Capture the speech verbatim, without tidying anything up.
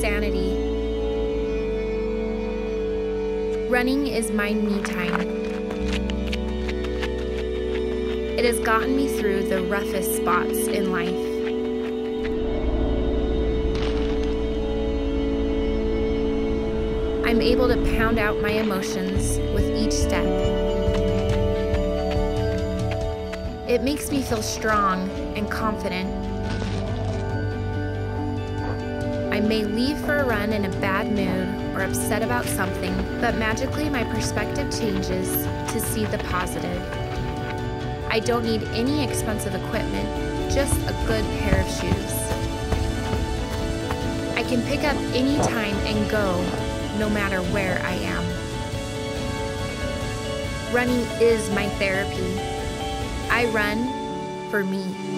Sanity. Running is my me time. It has gotten me through the roughest spots in life. I'm able to pound out my emotions with each step. It makes me feel strong and confident. I may leave for a run in a bad mood or upset about something, but magically my perspective changes to see the positive. I don't need any expensive equipment, just a good pair of shoes. I can pick up any time and go, no matter where I am. Running is my therapy. I run for me.